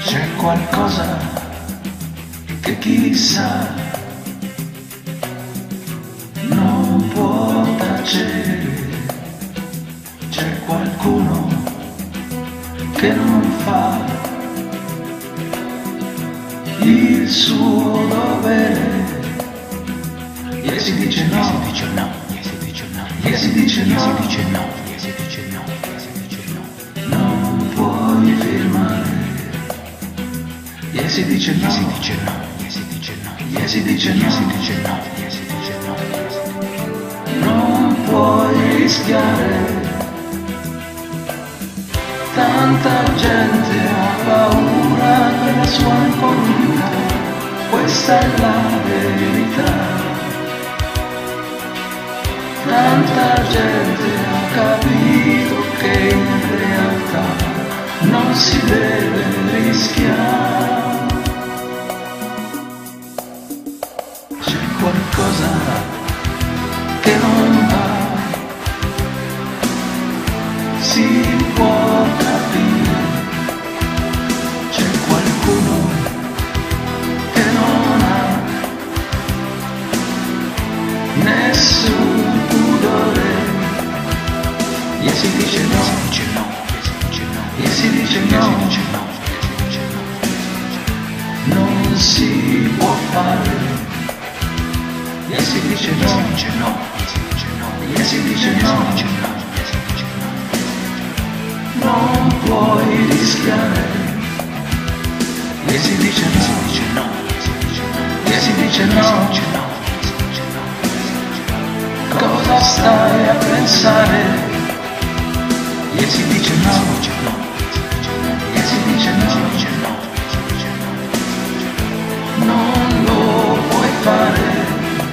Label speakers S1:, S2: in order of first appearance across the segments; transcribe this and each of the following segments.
S1: C'è qualcosa che chissà non può tacere, c'è qualcuno che non fa il suo dovere. E si dice no, si dice no, si dice no, e si dice no, si dice no, si dice no, si dice no, non puoi firmare. E si dice no, si dice no, si dice no, e si dice no, si dice no, si dice no, non puoi rischiare. Tanta gente ha paura della sua incolumità, questa è la verità. Tanta gente ha capito che in realtà non si deve rischiare. C'è qualcosa che non va, si può capire. C'è qualcuno che non ha nessun pudore. E si dice no, si dice no, e si dice no, non si può fare. E si dice no, e si dice no, non puoi rischiare. E si dice no, e si dice no, cosa stai a pensare? E si dice no, e si dice no, non lo puoi fare.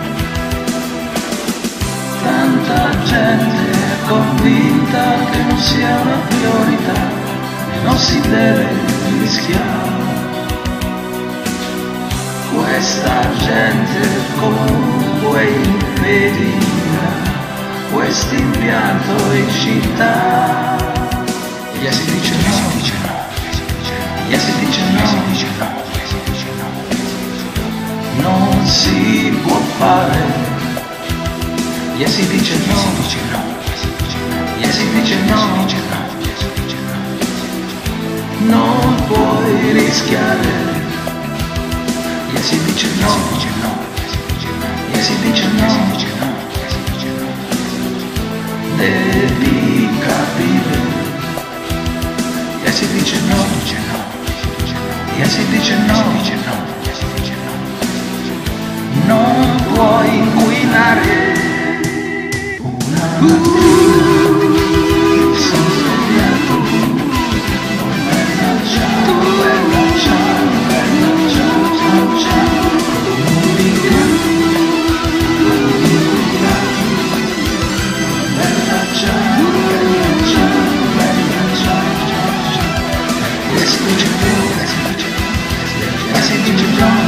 S1: Tanta gente è convinta che non sia una priorità e non si deve rischiare. Questa gente comunque impedirà questo impianto in città. E si dice no, e si dice no, non si può fare. E si dice no, e si dice no, non puoi rischiare. E si dice no, e si dice no, devi capire. E si dice no, e si dice no, non puoi inquinare. Una mattina sono svegliato, bella ciao, bella ciao, bella ciao, ciao, ciao, bella ciao, bella ciao, bella ciao, ciao, ciao. E si dice no, e si dice no.